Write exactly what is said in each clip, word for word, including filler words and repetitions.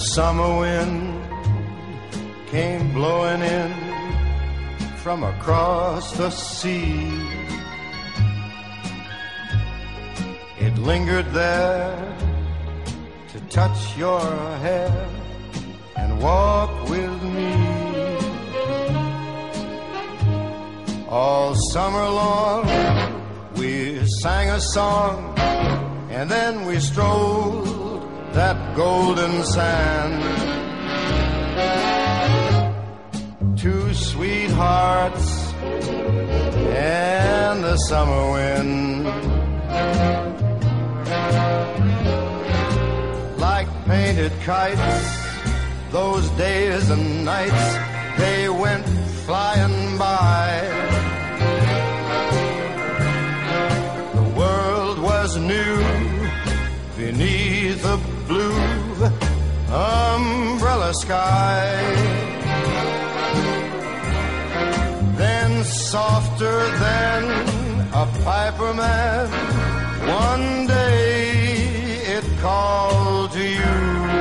summer wind came blowing in from across the sea. It lingered there to touch your hair and walk with me. All summer long we sang a song, and then we strolled that golden sand. Two sweethearts and the summer wind, like painted kites, those days and nights, they went flying by. The world was new beneath a blue umbrella sky. Then softer than a piper man, one day it called to you.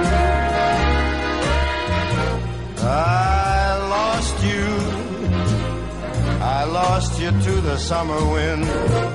I lost you, I lost you to the summer wind.